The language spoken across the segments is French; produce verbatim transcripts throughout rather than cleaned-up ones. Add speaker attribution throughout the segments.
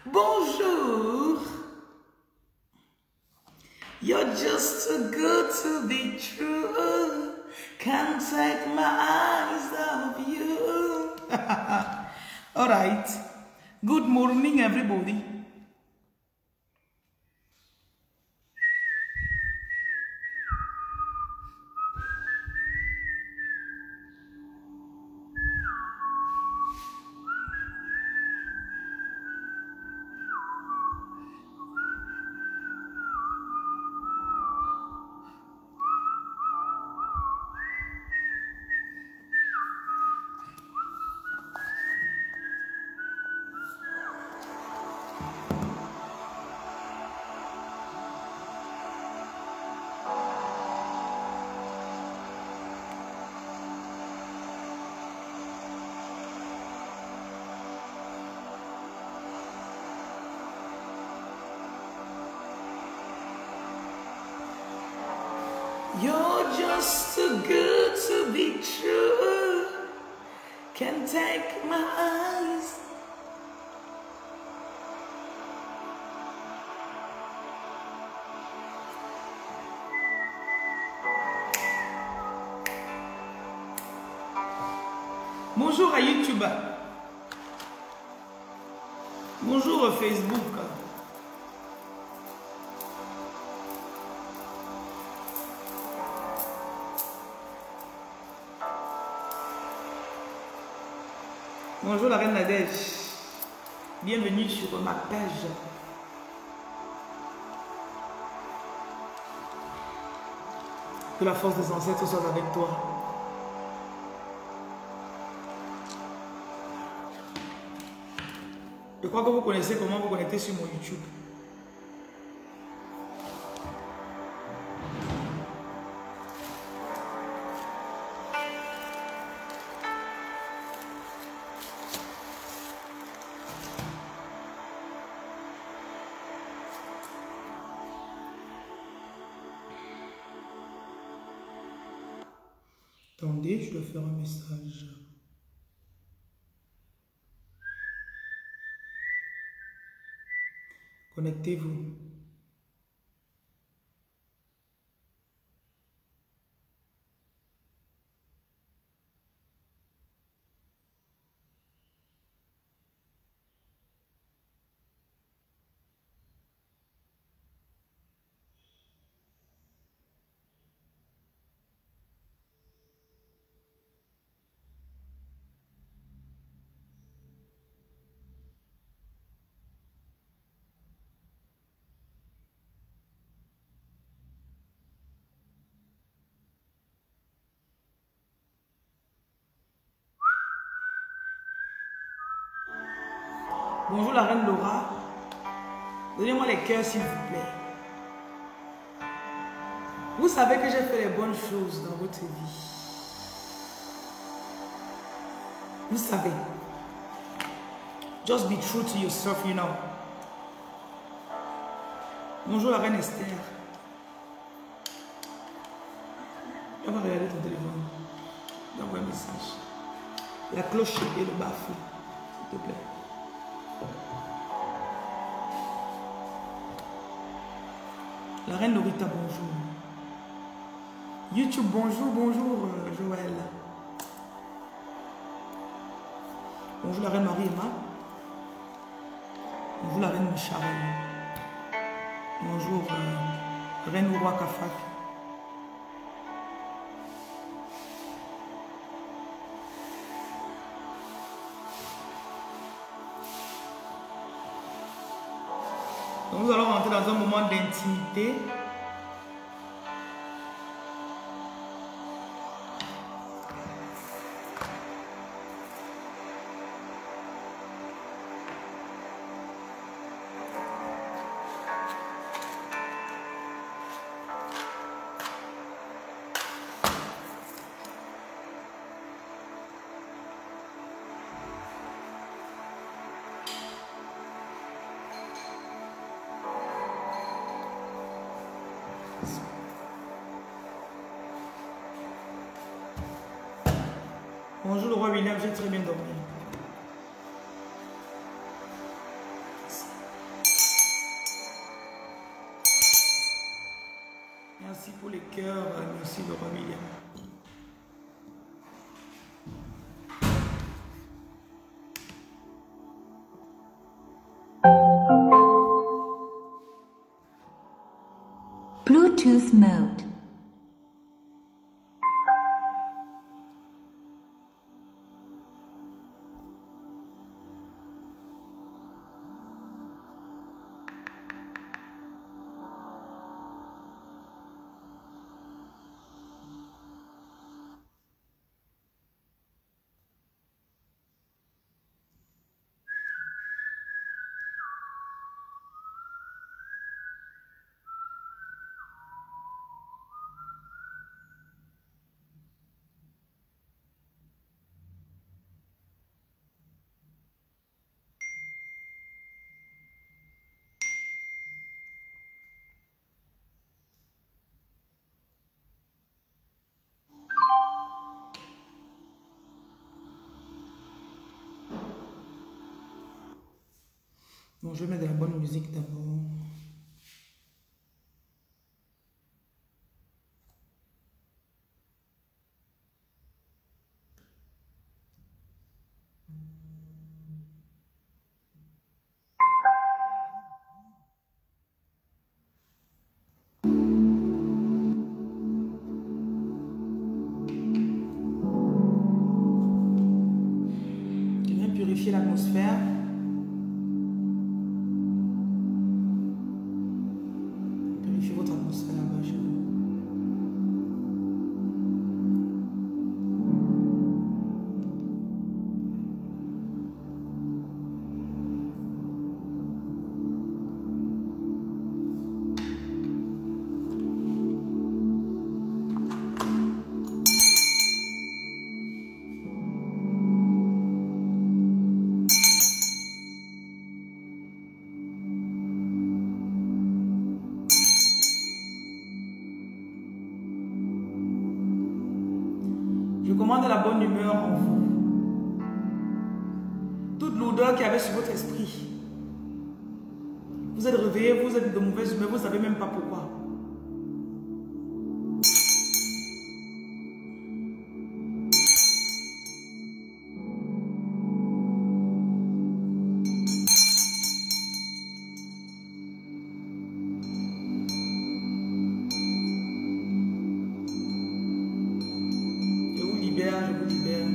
Speaker 1: Bonjour. You're just too good to be true. Can't take my eyes off you. All right. Good morning, everybody. You're just too good to be true. Can't take my eyes. Bonjour à YouTube. Bonjour à Facebook. Bonjour la reine Nadège, bienvenue sur ma page. Que la force des ancêtres soit avec toi. Je crois que vous connaissez comment vous connecter sur mon YouTube. Attendez, je dois faire un message. Connectez-vous. Bonjour la reine Laura. Donnez-moi les cœurs s'il vous plaît. Vous savez que j'ai fait les bonnes choses dans votre vie. Vous savez. Just be true to yourself, you know. Bonjour la reine Esther. On va regarder ton téléphone. D'envoie un message. La cloche et le baffle, s'il te plaît. La reine Lorita, bonjour. YouTube, bonjour, bonjour, Joël. Bonjour la reine Marie-Emma. Bonjour la reine Charles. Bonjour, euh, reine Roi Kafak. Donc nous allons rentrer dans un moment d'intimité. Bonjour le roi William, j'ai très bien dormi. Merci pour les cœurs. Merci le roi William.
Speaker 2: Bluetooth mode.
Speaker 1: Bon, je vais mettre de la bonne musique d'abord. Je viens purifier l'atmosphère. Purifiez votre atmosphère là-bas chez vous. Je commande la bonne humeur en vous. Toute l'odeur qu'il y avait sur votre esprit. Vous êtes réveillé, vous êtes de mauvaise humeur, vous ne savez même pas pourquoi. Je vous libère, je vous libère.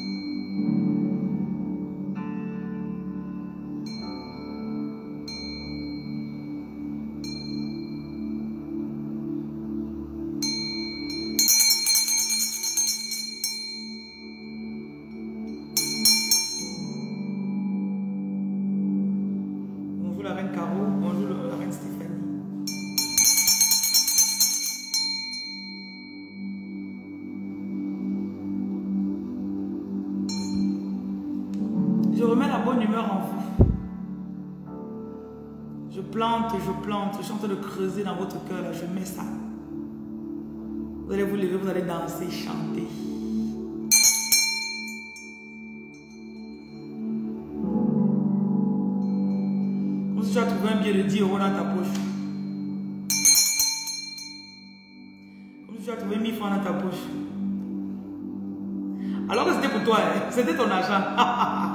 Speaker 1: Bonjour la reine Caro, bonjour la reine Stéphanie. Je remets la bonne humeur en vous. Je plante, je plante, je suis en train de creuser dans votre cœur, là, je mets ça. Vous allez vous lever, vous allez danser, chanter. Comme si tu as trouvé un billet de dix euros dans ta poche. Comme si tu as trouvé mille francs dans ta poche. Alors que c'était pour toi, hein? C'était ton argent.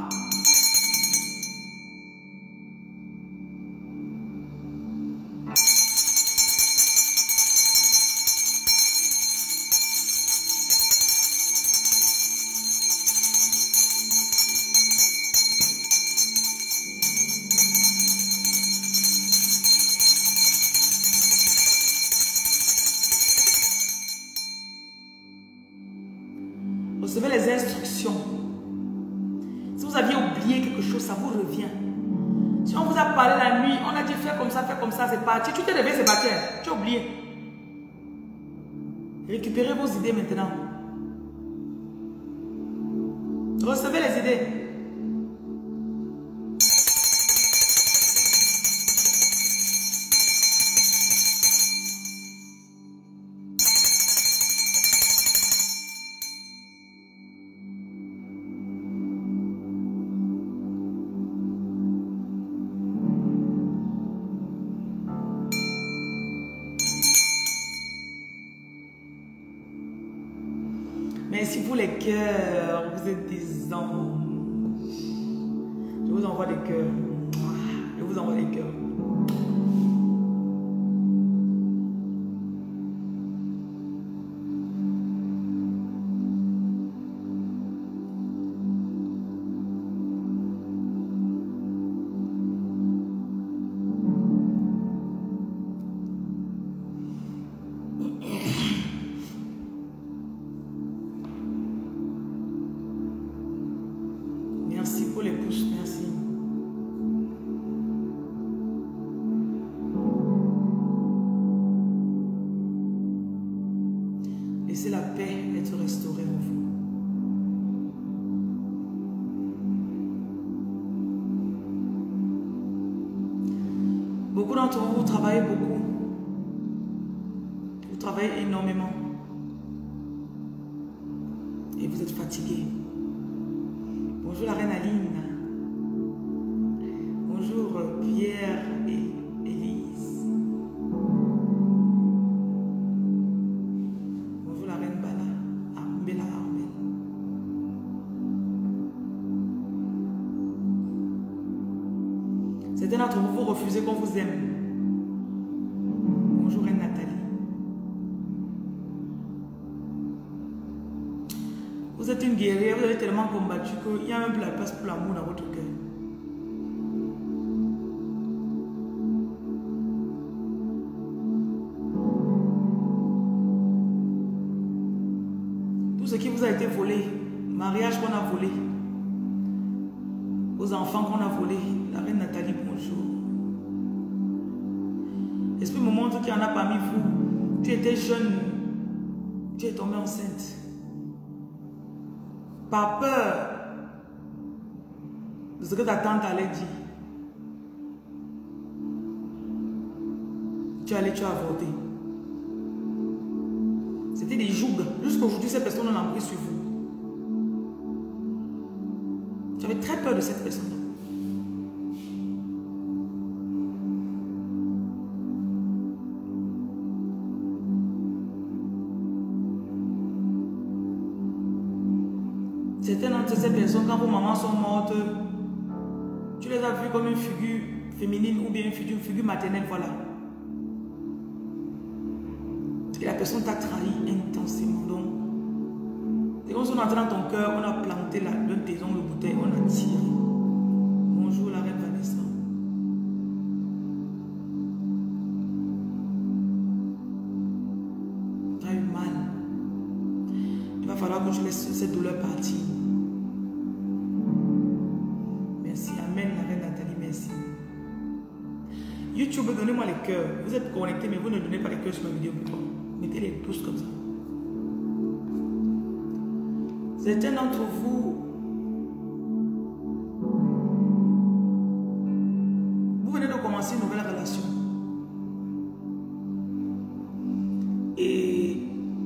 Speaker 1: Recevez les instructions. Si vous aviez oublié quelque chose, ça vous revient. Si on vous a parlé la nuit, on a dit fais comme ça, fais comme ça, c'est parti. Tu t'es réveillé, c'est parti. Tu as oublié. Récupérez vos idées maintenant. Recevez les idées. Merci pour les cœurs. Vous êtes des anges. Je vous envoie des cœurs. Je vous envoie des cœurs. Merci pour les pouces, merci. Laissez la paix être restaurée en vous. Beaucoup d'entre vous, vous travaillez beaucoup. Vous travaillez énormément. Et vous êtes fatigué. Bonjour la reine Aline. Bonjour Pierre et Élise. Bonjour la reine Bala. Bella Armel. Certains d'entre vous, vous refusez qu'on vous aime. Bonjour reine Nathalie. Vous êtes une guerrière, vous avez tellement combattu qu'il y a même plus la place pour l'amour dans votre cœur. Tout ce qui vous a été volé, mariage qu'on a volé, aux enfants qu'on a volé, la reine Nathalie, bonjour. L'esprit me montre qu'il y en a parmi vous. Tu étais jeune, tu es tombée enceinte. Par peur de ce que ta tante allait dire, tu allais, tu as avorté. C'était des jougs. Jusqu'aujourd'hui, cette personne en a pris sur vous. Tu avais très peur de cette personne. Certaines d'entre ces personnes, quand vos mamans sont mortes, tu les as vues comme une figure féminine ou bien une figure, une figure maternelle, voilà. Et la personne t'a trahi intensément. Donc, dès qu'on est entré dans ton cœur, on a planté la, le taison, le bouteille, on a tiré. Bonjour la reine Vanessa. Tu as eu mal. Il va falloir que je laisse cette douleur partir. Merci. Amen, la reine Nathalie, merci. YouTube, donnez-moi les cœurs. Vous êtes connectés, mais vous ne donnez pas les cœurs sur ma vidéo. Pourquoi? Mettez les pouces comme ça. Certains d'entre vous, vous venez de commencer une nouvelle relation. Et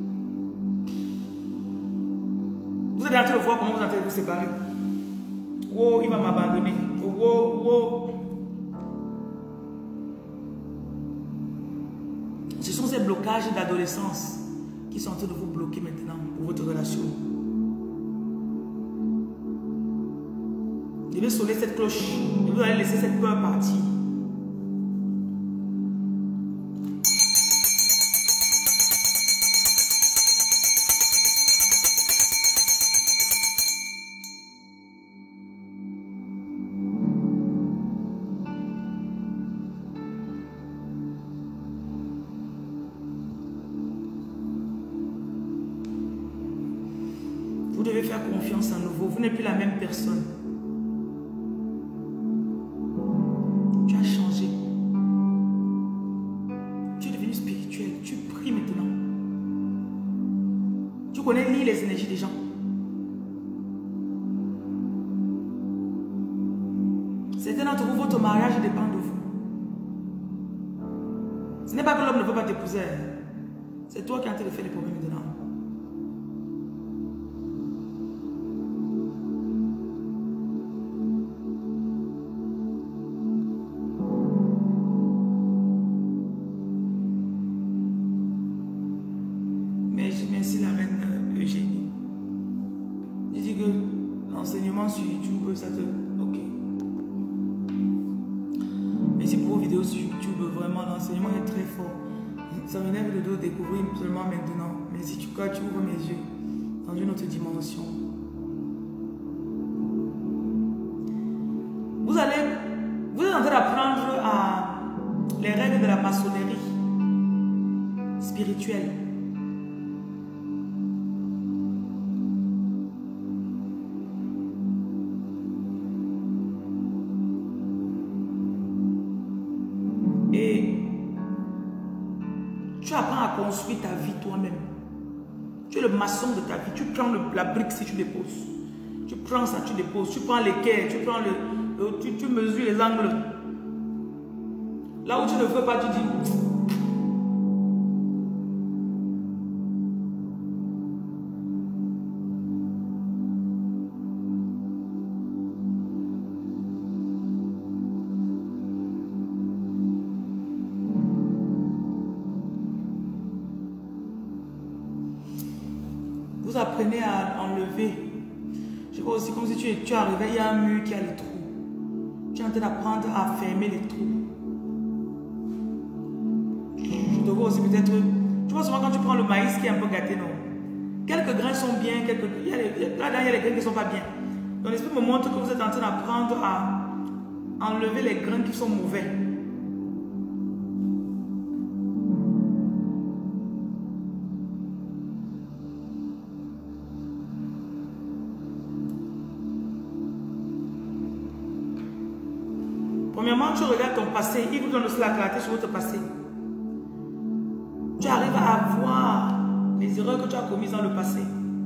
Speaker 1: vous êtes en train de voir comment vous êtes en train de vous séparer. Oh, il va m'abandonner. Oh, oh. Ce sont ces blocages d'adolescence qui sont en train de vous bloquer maintenant pour votre relation. Je vais sonner cette cloche et vous allez laisser cette peur partir. Vous devez faire confiance à nouveau. Vous n'êtes plus la même personne. Tu as changé. Tu es devenu spirituel. Tu pries maintenant. Tu connais lire les énergies des gens. Certains d'entre vous, votre mariage dépend de vous. Ce n'est pas que l'homme ne veut pas t'épouser. C'est toi qui es en train de faire les problèmes maintenant. Merci la reine Eugénie. YouTube, ça te... Ok. Merci pour vos vidéos sur YouTube. Vraiment, l'enseignement est très fort. Ça m'énerve de découvrir seulement maintenant. Mais si tu, quand tu ouvres mes yeux dans une autre dimension, vous allez, vous êtes en train d'apprendre à les règles de la maçonnerie spirituelle. Et tu apprends à construire ta vie toi-même. Tu es le maçon de ta vie. Tu prends le, la brique si tu déposes. Tu prends ça, tu déposes. Tu prends l'équerre, tu prends le, le tu, tu mesures les angles. Là où tu ne veux pas, tu dis. Vous apprenez à enlever. Je vois aussi comme si tu, tu arrivais, il y a un mur qui a les trous. Tu es en train d'apprendre à fermer les trous. Je te vois aussi peut-être. Tu vois souvent quand tu prends le maïs qui est un peu gâté, non? Quelques grains sont bien, quelques. Il y a les, là-dedans, il y a les grains qui ne sont pas bien. Donc l'esprit me montre que vous êtes en train d'apprendre à enlever les grains qui sont mauvais. Premièrement, tu regardes ton passé. Il vous donne aussi la clarté sur votre passé. Tu arrives à voir les erreurs que tu as commises dans le passé.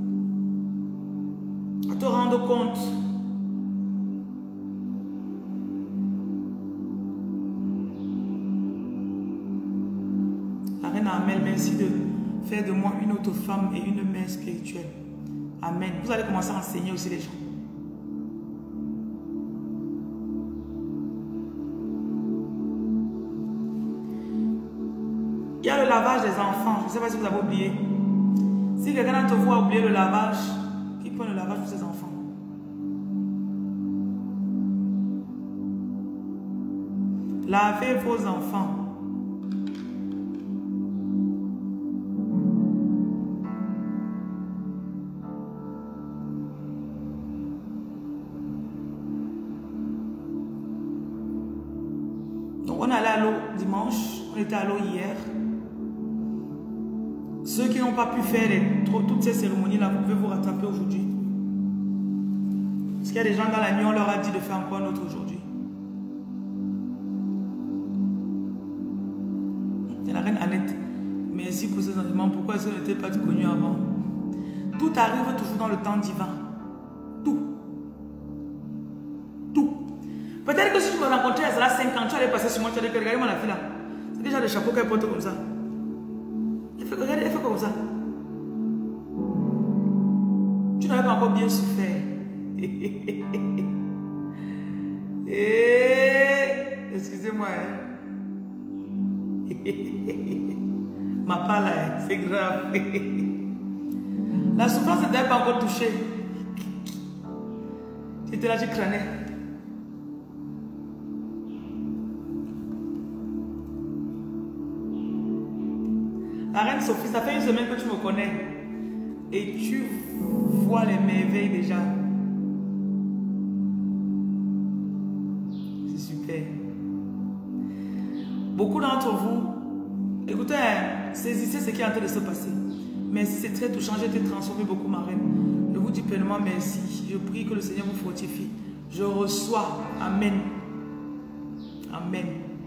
Speaker 1: À te rendre compte. La reine Amel, merci de faire de moi une autre femme et une mère spirituelle. Amen. Vous allez commencer à enseigner aussi les gens. Il y a le lavage des enfants. Je ne sais pas si vous avez oublié. Si quelqu'un d'entre vous a oublié le lavage, qui prend le lavage pour ses enfants? Lavez vos enfants. Donc on est allé à l'eau dimanche, on était à l'eau hier. Ceux qui n'ont pas pu faire les, toutes ces cérémonies-là, vous pouvez vous rattraper aujourd'hui. Parce qu'il y a des gens dans la nuit, on leur a dit de faire encore un autre aujourd'hui. C'est la reine Annette. Merci pour ces enseignements. Pourquoi ça n'était pas connu avant? Tout arrive toujours dans le temps divin. Tout. Tout. Peut-être que si tu me rencontrais à cinq ans, tu allais passer sur moi, tu allais dire, regardez-moi la fille là. C'est déjà le chapeau qu'elle porte comme ça. Regardez, elle fait comme ça. Tu n'avais pas encore bien souffert. Excusez-moi. Hein. Ma part là, c'est grave. La souffrance ne t'avait pas encore touché. Tu étais là, tu crânais. La reine Sophie, ça fait une semaine que tu me connais. Et tu vois les merveilles déjà. C'est super. Beaucoup d'entre vous, écoutez, saisissez ce qui est en train de se passer. Merci, c'est très touchant. J'ai été transformée beaucoup, ma reine. Je vous dis pleinement merci. Je prie que le Seigneur vous fortifie. Je reçois. Amen. Amen.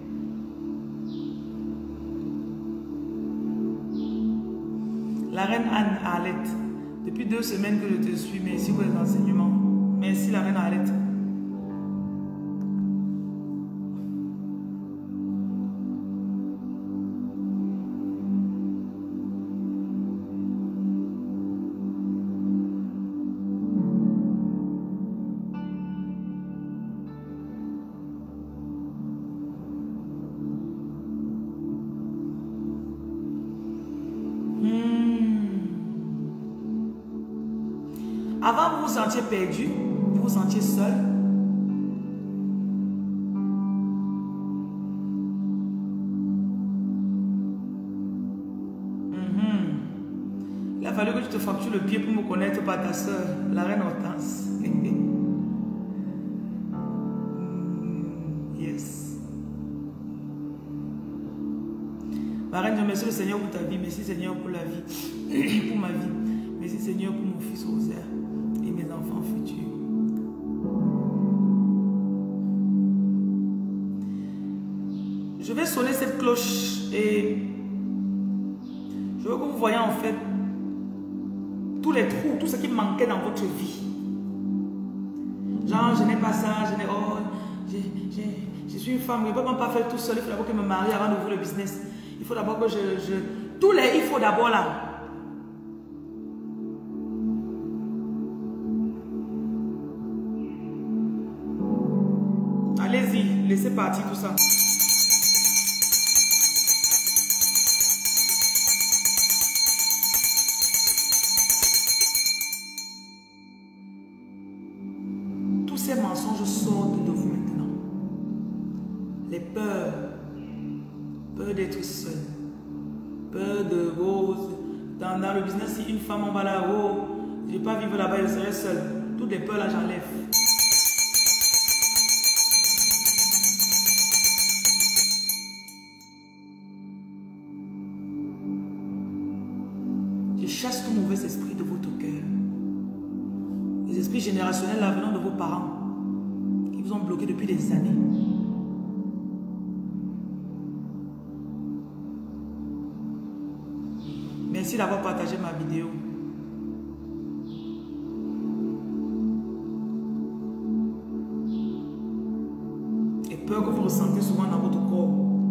Speaker 1: La reine Anne Arlette, depuis deux semaines que je te suis, merci pour les enseignements. Merci la reine Arlette. Avant, vous vous sentiez perdu, vous vous sentiez seul. Mm-hmm. Il a fallu que tu te fractures le pied pour me connaître par ta soeur, la reine Hortense. Yes. Ma reine, je remercie le Seigneur pour ta vie. Merci Seigneur pour la vie, pour ma vie. Merci Seigneur pour mon fils Rosaire et mes enfants futurs. Je vais sonner cette cloche et je veux que vous voyez en fait tous les trous, tout ce qui manquait dans votre vie. Genre, je n'ai pas ça, je n'ai... Oh, je, je, je suis une femme, je ne peux pas faire tout seul, il faut d'abord que je me marie avant d'ouvrir le business. Il faut d'abord que je, je... Tous les il faut d'abord là. Allez-y, laissez partir tout ça. Tous ces mensonges sortent de vous maintenant. Les peurs, peur d'être seul, peur de vos... Dans, dans le business, si une femme en va là-haut, je ne vais pas vivre là-bas, je serai seule. Toutes les peurs là, j'enlève. Je chasse tout mauvais esprit de votre cœur. Les esprits générationnels là venant de vos parents, qui vous ont bloqué depuis des années. Merci d'avoir partagé ma vidéo. Et peur que vous ressentez souvent dans votre corps.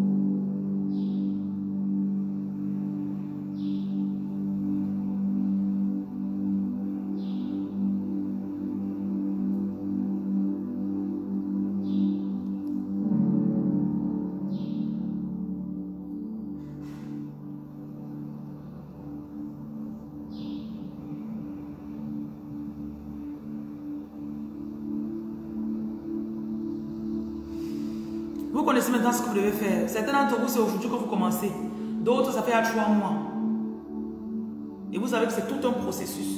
Speaker 1: Vous connaissez maintenant ce que vous devez faire. Certains d'entre vous, c'est aujourd'hui que vous commencez. D'autres, ça fait à trois mois. Et vous savez que c'est tout un processus.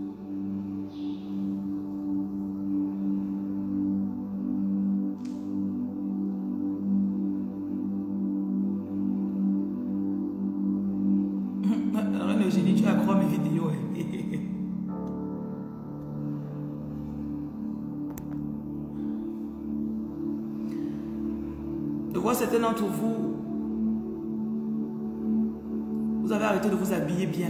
Speaker 1: Reine Eugénie, tu vas croire mes vidéos. Je vois certains d'entre vous, vous avez arrêté de vous habiller bien.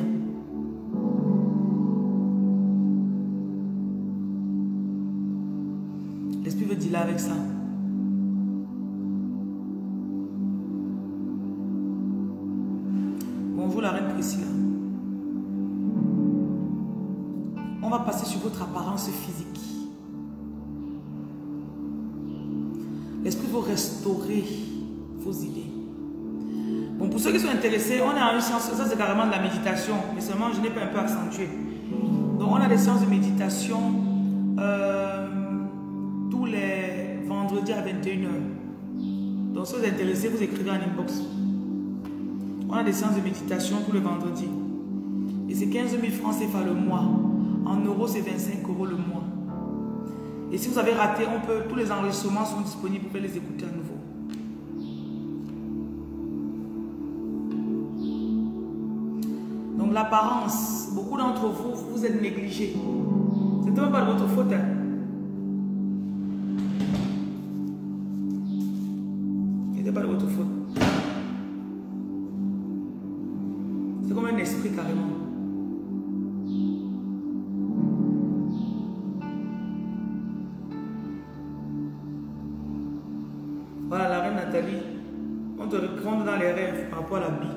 Speaker 1: L'esprit veut dire là avec ça. Bonjour la reine Priscilla. On va passer sur votre apparence physique. L'esprit veut restaurer vos idées. Bon, pour ceux qui sont intéressés, on a une séance, ça c'est carrément de la méditation, mais seulement je n'ai pas un peu accentué. Donc on a des séances de méditation euh, tous les vendredis à vingt et une heures. Donc si vous êtes intéressés, vous écrivez en inbox. On a des séances de méditation tous les vendredis. Et c'est quinze mille francs C F A le mois. En euros, c'est vingt-cinq euros le mois. Et si vous avez raté, on peut, tous les enregistrements sont disponibles, vous pouvez les écouter à nouveau. Donc l'apparence, beaucoup d'entre vous, vous êtes négligés. C'est même pas de votre faute. Hein. Ce n'est pas de votre faute. C'est comme un esprit carrément. Voilà la reine Nathalie, on te reprend dans les rêves par rapport à la bille.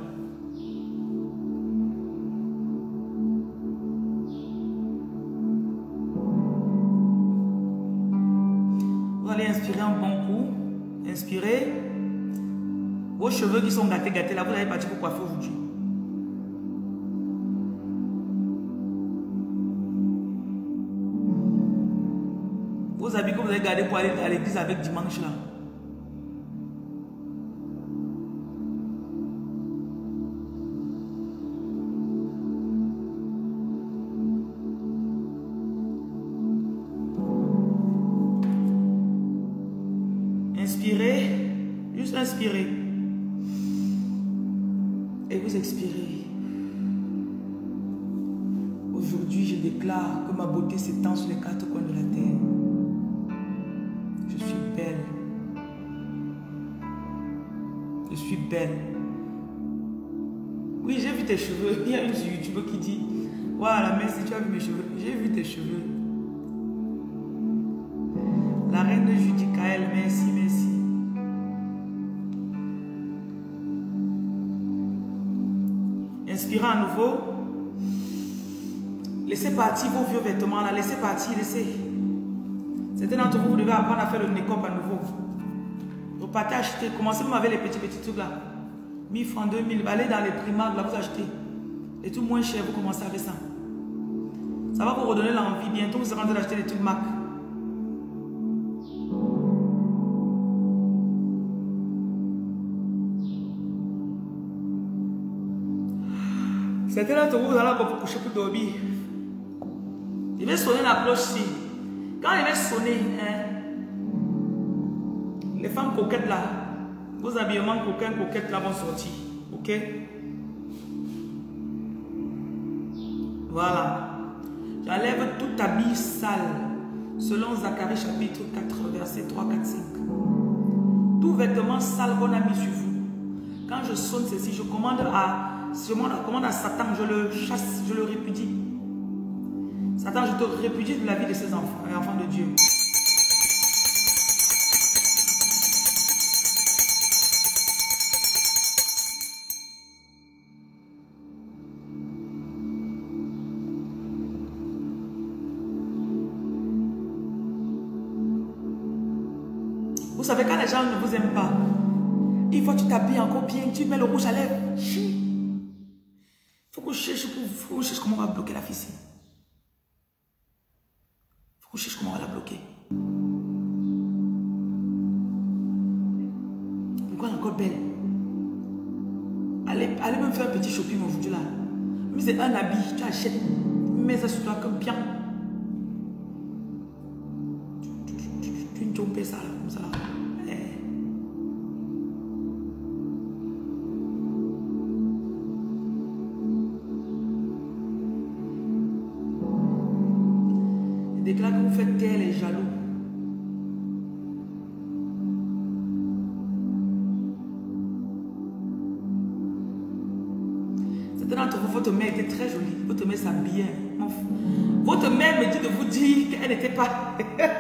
Speaker 1: Vous allez inspirer un bon coup, inspirez. Vos cheveux qui sont gâtés, gâtés là, vous allez partir pour coiffer aujourd'hui. que vous avez gardé pour aller à l'église avec dimanche là. Inspirez, juste inspirez. Et vous expirez. Aujourd'hui, je déclare que ma beauté s'étend sur les quatre coins de la terre. Je suis belle. Je suis belle. Oui, j'ai vu tes cheveux. Il y a une sur YouTube qui dit, voilà, merci, tu as vu mes cheveux. J'ai vu tes cheveux. La reine de Judicaël, merci, merci. Inspirez à nouveau. Laissez partir vos vieux vêtements là. Laissez partir, laissez. Certains d'entre vous, vous devez apprendre à faire le make-up à nouveau. Repartez acheter. Commencez même avec les petits petits trucs là. mille francs, deux mille. Allez dans les primaires là, vous achetez. Les trucs moins chers, vous commencez avec ça. Ça va vous redonner l'envie. Bientôt, vous serez en train d'acheter des trucs Mac. Certains d'entre vous, vous allez encore vous coucher pour dormir. Il va sonner la cloche-ci. Quand il va sonner, hein, les femmes coquettes là, vos habillements coquins, coquettes là vont sortir. Ok? Voilà. J'enlève tout habit sale. Selon Zacharie chapitre quatre, verset trois, quatre, cinq. Tout vêtement sale qu'on a mis sur vous. Quand je sonne ceci, je commande à, je commande à Satan, je le chasse, je le répudie. Satan, je te répudie de la vie de ces enfants, les enfants de Dieu. Vous savez, quand les gens ne vous aiment pas, il faut que tu t'habilles encore bien, tu mets le rouge à lèvres. Il faut qu'on cherche, faut qu'on cherche comment on va bloquer la ficelle. Il faut qu'on cherche comment on va la bloquer. Pourquoi elle est encore belle? Allez, allez même faire un petit shopping aujourd'hui là. Mais c'est un habit, tu achètes, mets ça sur toi comme bien. Tu, tu, tu, tu, tu, tu fais ça là, comme ça là. Déclare que vous faites taire les jaloux. Certains d'entre vous, votre mère était très jolie. Votre mère s'habillait. Votre mère me dit de vous dire qu'elle n'était pas.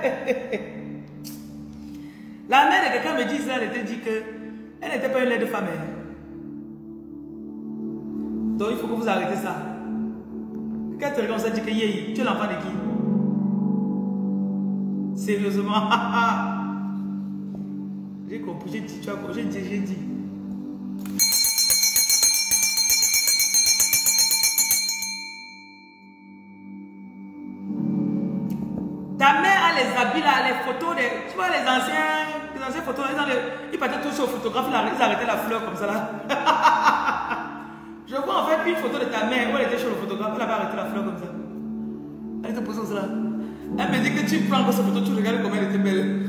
Speaker 1: La mère de quelqu'un me dit ça, elle était dit qu'elle n'était pas une laide de femme. Donc il faut que vous arrêtez ça. Quand tu regardes, on dit que yeah, tu es l'enfant de qui? Sérieusement, j'ai compris, j'ai dit, tu as compris, j'ai dit, j'ai dit. Ta mère a les habits là, les photos, des, tu vois les anciens, les anciennes photos, là, ils, ils partaient tous au photographe, là, ils arrêtaient la fleur comme ça là. Je vois en fait une photo de ta mère où elle était chez le photographe, elle avait arrêté la fleur comme ça. Elle était posée comme ça. Elle me dit que tu prends encore cette photo, tu regardes comment elle était belle.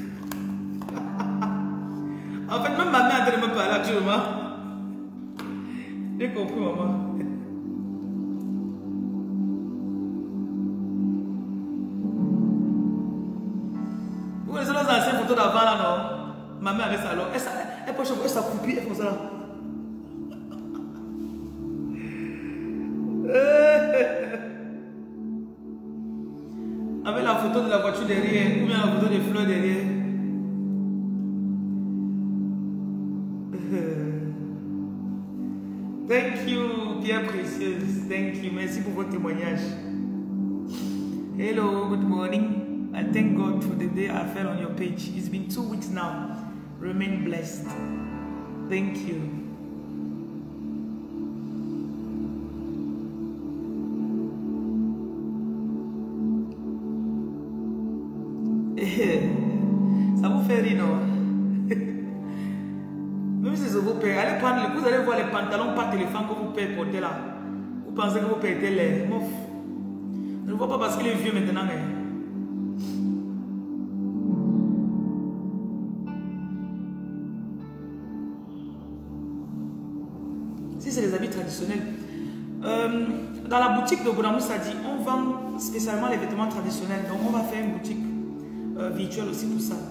Speaker 1: En fait, même ma mère a en train de me parler actuellement. J'ai compris, maman. Vous connaissez les anciennes photos d'avant là, non? Ma mère avait ça alors. Elle, elle peut chauffer sa poupée, elle fait ça là. Avec la photo de la voiture derrière, ou bien la photo des fleurs derrière. Thank you, Pierre Précieuse. Thank you. Merci pour votre témoignage. Hello, good morning. I thank God for the day I fell on your page. It's been two weeks now. Remain blessed. Thank you. Ça vous fait rire, non? Même si c'est vos pères, allez prendre, vous allez voir les pantalons par téléphone que vos pères portaient là. Vous pensez que vos pères étaient laids. Je ne vois pas parce qu'il est vieux maintenant. Mais... si c'est les habits traditionnels. Euh, dans la boutique de Bonamou Sadi, on vend spécialement les vêtements traditionnels. Donc on va faire une boutique euh, virtuelle aussi pour ça.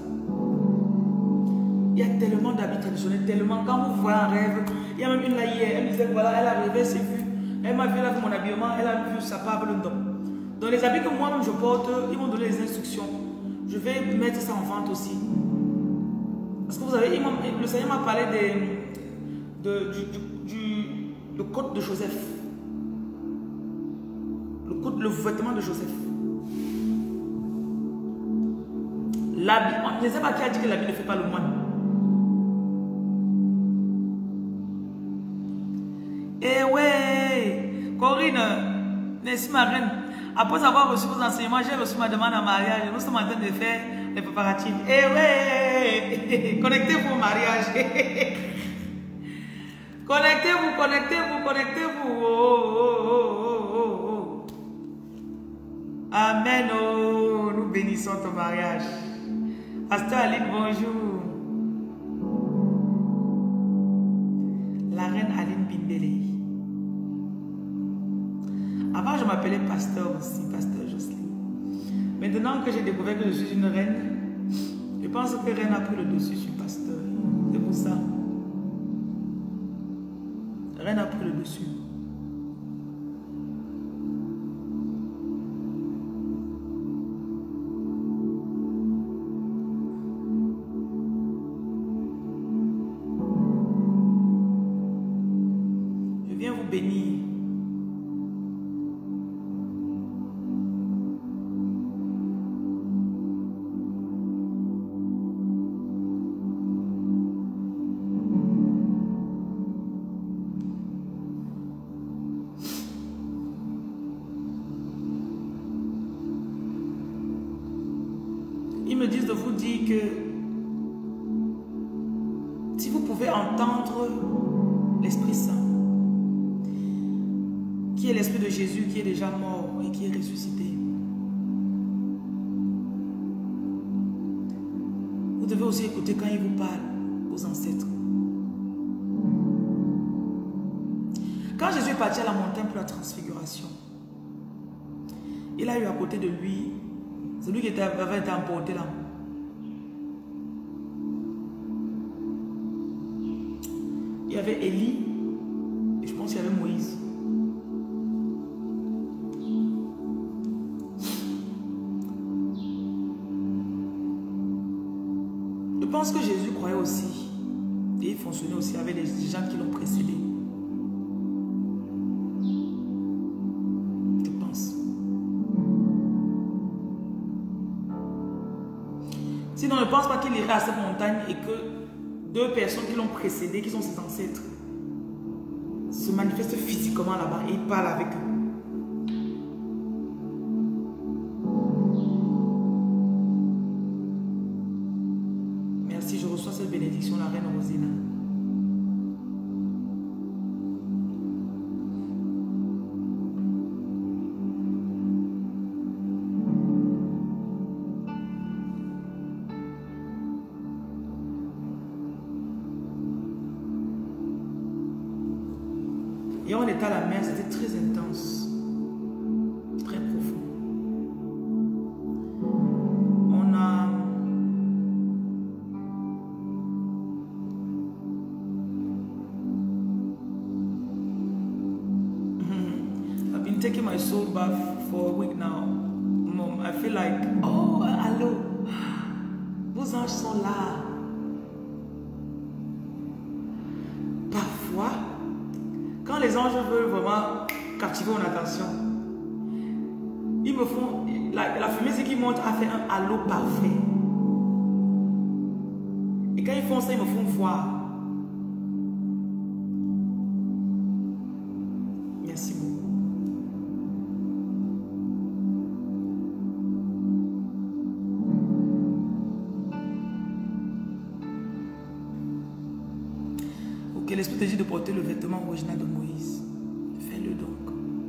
Speaker 1: Il y a tellement d'habits traditionnels, tellement. Quand vous voyez un rêve, il y a même une là hier, elle me disait voilà, elle arrivait, elle s'est vue. Elle m'a vu, elle a vu mon habillement, elle a vu sa part avec le dos. Dans les habits que moi-même je porte, ils m'ont donné les instructions. Je vais mettre ça en vente aussi. Parce que vous savez, le Seigneur m'a parlé de, de, du, du, du le code de Joseph. Le, code, le vêtement de Joseph. L'habit. On ne sait pas qui a dit que l'habit ne fait pas le moine. Eh ouais, Corinne, merci ma reine. Après avoir reçu vos enseignements, j'ai reçu ma demande en mariage. Nous sommes en train de faire les préparatifs. Eh ouais, connectez-vous au mariage. Connectez-vous, connectez-vous, connectez-vous. Oh, oh, oh, oh, oh. Amen. Oh, nous bénissons ton mariage. Pasteur Aline, bonjour. La reine Aline Bindele. Avant, je m'appelais pasteur aussi, pasteur Jocelyne. Maintenant que j'ai découvert que je suis une reine, je pense que reine a pris le dessus sur pasteur. C'est pour ça. Reine a pris le dessus. Je viens vous bénir. Ils me disent de vous dire que si vous pouvez entendre l'Esprit Saint, qui est l'Esprit de Jésus, qui est déjà mort et qui est ressuscité, vous devez aussi écouter quand il vous parle aux ancêtres. Quand Jésus est parti à la montagne pour la transfiguration, il a eu à côté de lui celui qui était, avait été emporté là. Il y avait Élie et je pense qu'il y avait Moïse. Je pense que Jésus croyait aussi et il fonctionnait aussi avec les gens qui l'ont précédé. Sinon, ne pense pas qu'il irait à cette montagne et que deux personnes qui l'ont précédé, qui sont ses ancêtres, se manifestent physiquement là-bas et il parle avec eux. Merci, je reçois cette bénédiction, la reine Rosina. Et on était à la mer, c'était très intense, très profond. On a... I've been taking my soul bath for a week now. Mom, I feel like, oh, allô, vos anges sont là. Parfois, quand les anges veulent vraiment captiver mon attention, ils me font, la, la fumée qui monte a fait un halo parfait. Et quand ils font ça, ils me font voir. Merci beaucoup. que l'Esprit te dit de porter le vêtement original de Moïse. Fais-le donc.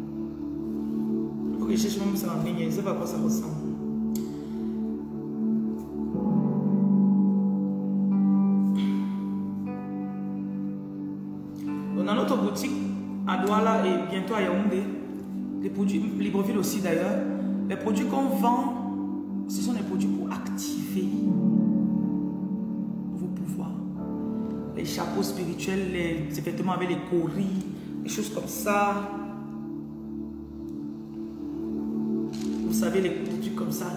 Speaker 1: Il faut que je cherche même ça en ligne. Je ne sais pas à quoi ça ressemble. Dans notre boutique à Douala et bientôt à Yaoundé, les produits, Libreville aussi d'ailleurs, les produits qu'on vend, ce sont des produits pour activer vos pouvoirs. Les chapeaux spirituels, les vêtements avec les coris, des choses comme ça. Vous savez, les produits comme ça.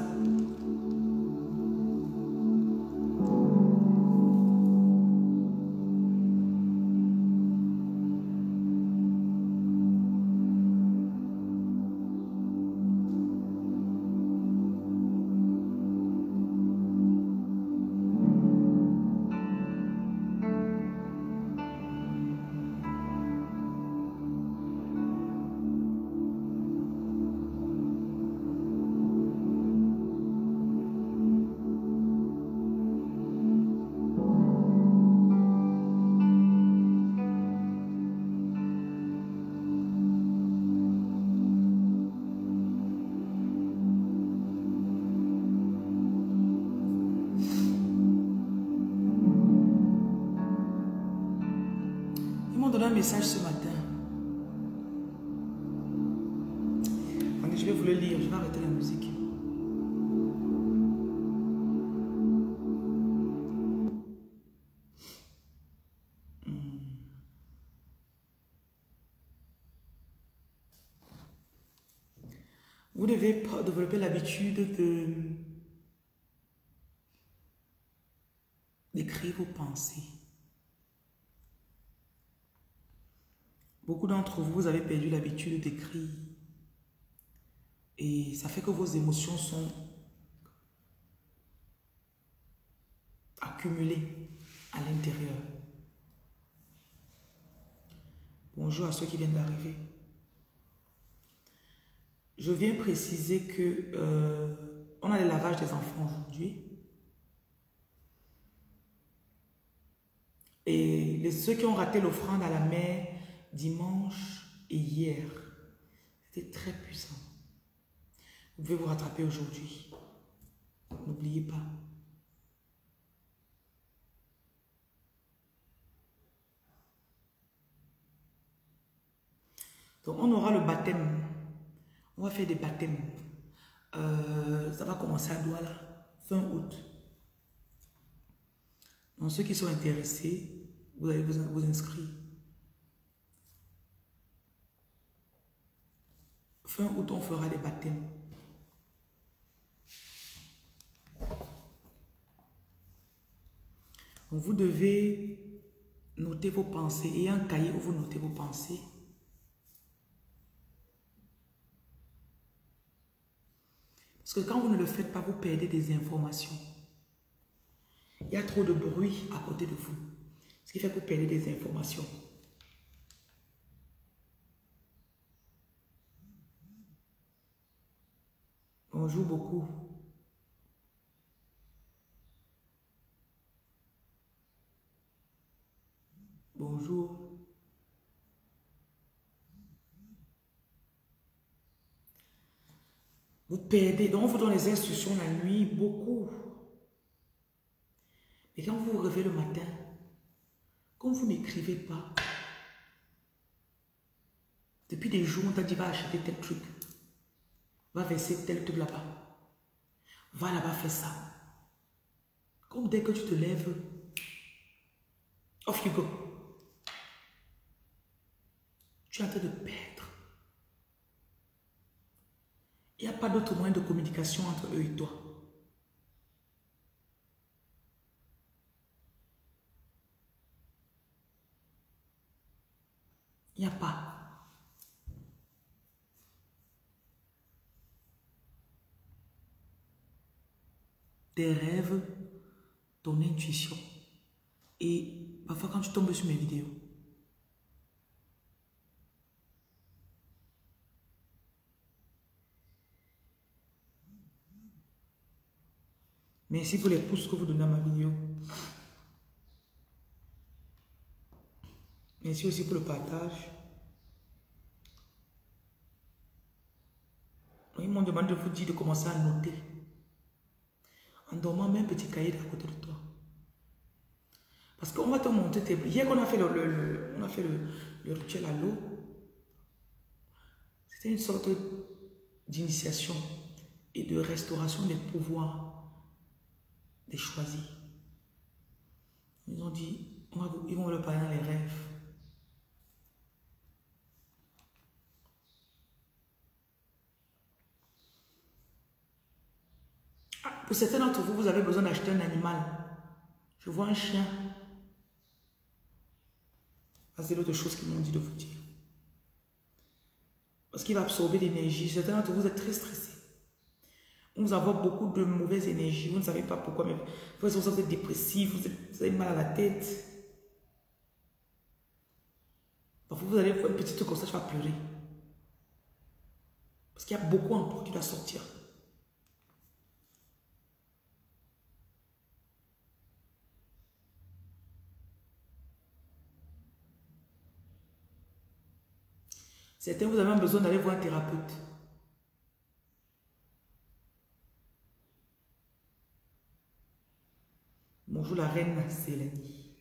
Speaker 1: Message ce matin. Attendez, je vais vous le lire. Je vais arrêter la musique. Vous devez développer l'habitude de d'écrire vos pensées. Beaucoup d'entre vous, vous avez perdu l'habitude d'écrire. Et ça fait que vos émotions sont accumulées à l'intérieur. Bonjour à ceux qui viennent d'arriver. Je viens préciser que euh, on a les lavages des enfants aujourd'hui. Et les, ceux qui ont raté l'offrande à la mer dimanche et hier, c'était très puissant. Vous pouvez vous rattraper aujourd'hui. N'oubliez pas. Donc on aura le baptême. On va faire des baptêmes. Euh, ça va commencer à Douala, fin août. Donc ceux qui sont intéressés, vous allez vous, vous inscrire. Fin août, on fera des baptêmes. Donc vous devez noter vos pensées et un cahier où vous notez vos pensées. Parce que quand vous ne le faites pas, vous perdez des informations. Il y a trop de bruit à côté de vous. Ce qui fait que vous perdez des informations. Bonjour beaucoup. Bonjour. Vous perdez, donc on vous donne les instructions la nuit, beaucoup. Mais quand vous vous réveillez le matin, comme vous n'écrivez pas, depuis des jours, on t'a dit va acheter tel truc, va verser tel truc là-bas, va là-bas faire ça. Comme dès que tu te lèves, off you go. Tu es en train de perdre. Il n'y a pas d'autre moyen de communication entre eux et toi. Il n'y a pas. Tes rêves, ton intuition. Et parfois quand tu tombes sur mes vidéos, merci pour les pouces que vous donnez à ma vidéo. Merci aussi pour le partage. Ils m'ont demandé de vous dire de commencer à noter. En dormant, mets un petit cahier à côté de toi. Parce qu'on va te montrer tes... Hier qu'on a fait le, le, le, on a fait le, le rituel à l'eau, c'était une sorte d'initiation et de restauration des pouvoirs des choisis. Ils ont dit, on va, ils vont le parler dans les rêves. Ah, pour certains d'entre vous, vous avez besoin d'acheter un animal. Je vois un chien. C'est l'autre chose qu'ils m'ont dit de vous dire. Parce qu'il va absorber l'énergie. Certains d'entre vous, vous êtes très stressés. Vous avez beaucoup de mauvaises énergies. Vous ne savez pas pourquoi, mais vous êtes dépressif, vous, êtes, vous avez mal à la tête. Parfois, vous allez faire une petite truc comme ça, tu vas pleurer. Parce qu'il y a beaucoup en toi qui doit sortir. Certains, vous avez besoin d'aller voir un thérapeute. Bonjour la reine Célanie.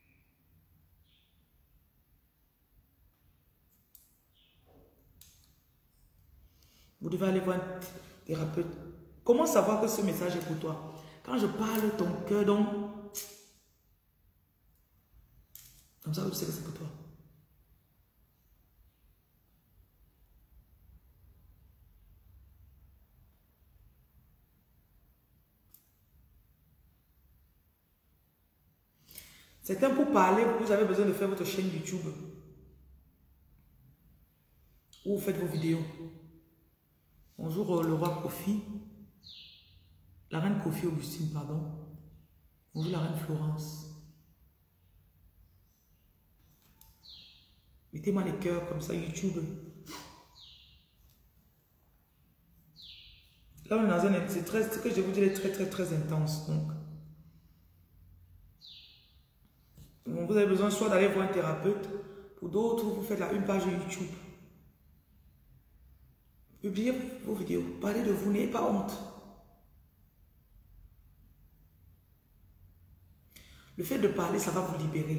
Speaker 1: Vous devez aller voir un thérapeute. Comment savoir que ce message est pour toi? Quand je parle, ton cœur, donc... Comme ça, vous savez que c'est pour toi. Certains, pour parler, vous avez besoin de faire votre chaîne YouTube. Où vous faites vos vidéos. Bonjour le roi Kofi. La reine Kofi Augustine, pardon. Bonjour la reine Florence. Mettez-moi les cœurs comme ça, YouTube. Là, on est dans un... C'est très... Ce que je vous dis est très, très, très intense. Donc, donc vous avez besoin soit d'aller voir un thérapeute. Pour d'autres, vous faites là, une page YouTube. Publiez vos vidéos. Parlez de vous, n'ayez pas honte. Le fait de parler, ça va vous libérer.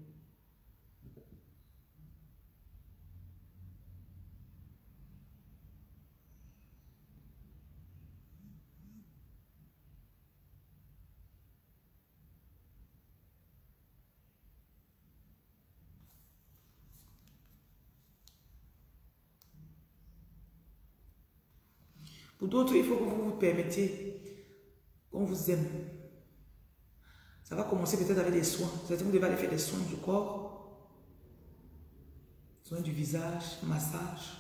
Speaker 1: Pour d'autres, il faut que vous vous permettiez qu'on vous aime. Ça va commencer peut-être avec des soins. Certains, vous devez aller faire des soins du corps, soins du visage, massage.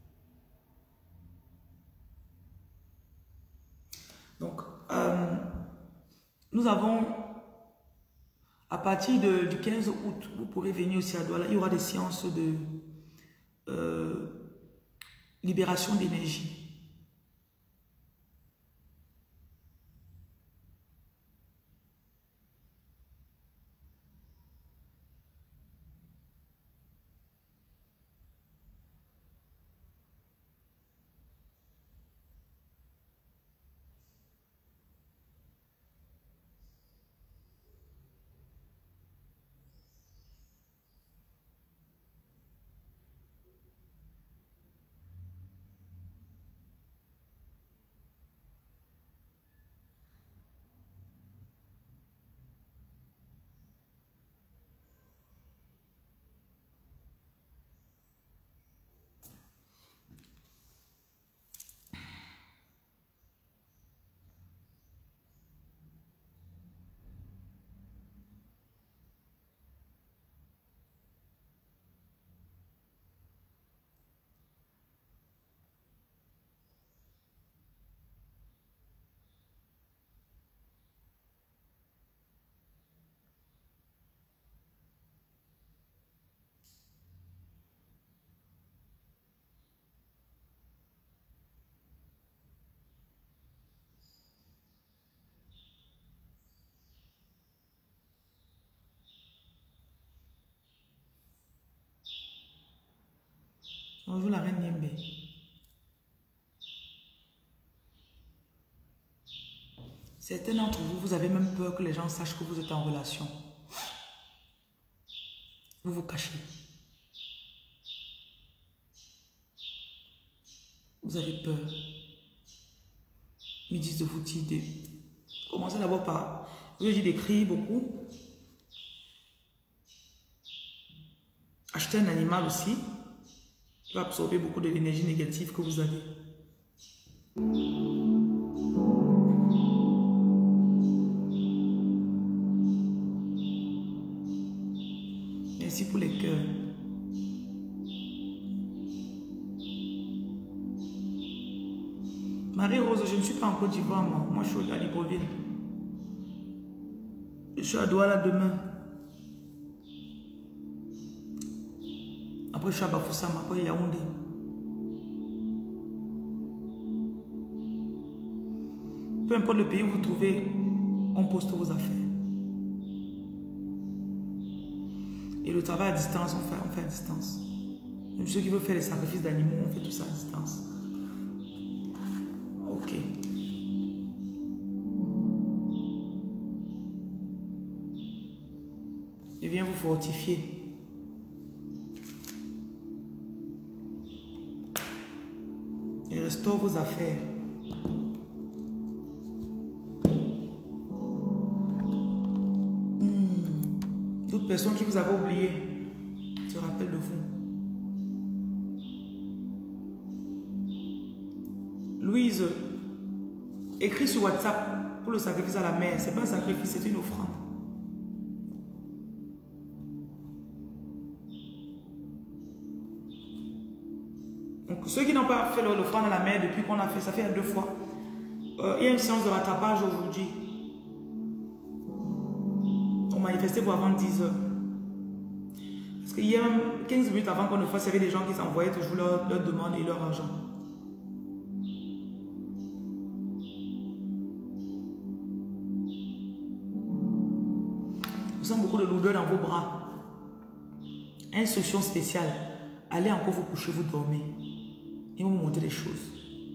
Speaker 1: Donc, euh, nous avons, à partir de, du quinze août, vous pourrez venir aussi à Douala. Il y aura des séances de euh, libération d'énergie. Bonjour la reine Niembe. Certains d'entre vous, vous avez même peur que les gens sachent que vous êtes en relation. Vous vous cachez. Vous avez peur. Ils disent de vous dire. Commencez d'abord par, je dis d'écrire beaucoup. Achetez un animal aussi. Qui va absorber beaucoup de l'énergie négative que vous avez. Merci pour les cœurs. Marie-Rose, je ne suis pas en Côte d'Ivoire, moi. Moi, je suis à Libreville. Je suis à Douala demain. Après, je suis à Bafoussam, après Yaoundé. Peu importe le pays où vous vous trouvez, on poste vos affaires. Et le travail à distance, on fait, on fait à distance. Même ceux qui veulent faire les sacrifices d'animaux, on fait tout ça à distance. Ok. Je viens vous fortifier. Et restaure vos affaires. Hmm. Toute personne qui vous avait oublié se rappelle de vous. Louise, écris sur WhatsApp pour le sacrifice à la mère. Ce n'est pas un sacrifice, c'est une offrande. Donc, ceux qui n'ont pas fait l'offrande à la mère depuis qu'on a fait, ça fait deux fois. Euh, il y a une séance de rattrapage aujourd'hui. On manifestait pour avant dix heures. Parce qu'il y a même quinze minutes avant qu'on ne fasse, il y avait des gens qui s'envoyaient toujours leur, leur demande et leur argent. Vous sentez beaucoup de lourdeur dans vos bras. Instruction spéciale. Allez encore vous coucher, vous dormez. Et vous montrer des choses.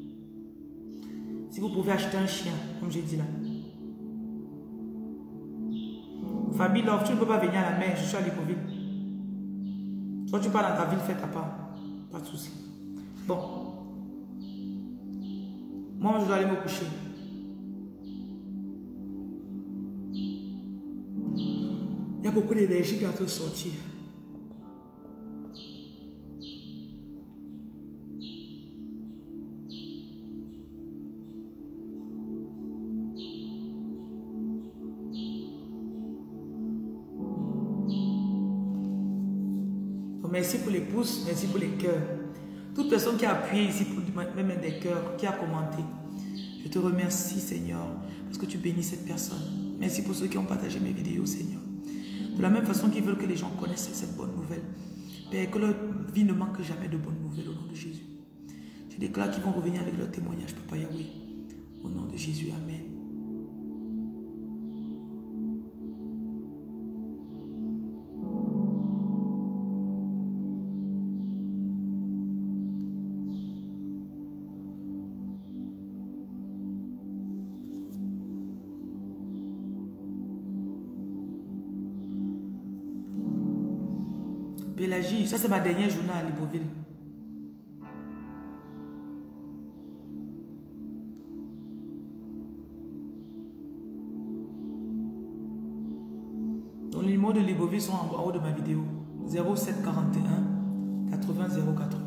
Speaker 1: Si vous pouvez acheter un chien, comme j'ai dit là. Fabi Love, tu ne peux pas venir à la mer, je suis à Libreville. Soit tu pars dans ta ville, fais ta part. Pas de souci. Bon. Moi, je dois aller me coucher. Il y a beaucoup d'énergie qui est en train de sortir. Merci pour les pouces, merci pour les cœurs. Toute personne qui a appuyé ici pour même des cœurs, qui a commenté, je te remercie Seigneur, parce que tu bénis cette personne. Merci pour ceux qui ont partagé mes vidéos Seigneur. De la même façon qu'ils veulent que les gens connaissent cette bonne nouvelle. Père, que leur vie ne manque jamais de bonnes nouvelles au nom de Jésus. Je déclare qu'ils vont revenir avec leur témoignage, Papa Yahweh. Au nom de Jésus, Amen. Pélagie, ça c'est ma dernière journée à Libreville. Donc les numéros de Libreville sont en haut de ma vidéo. zéro sept quarante et un quatre-vingts zéro quatre-vingts.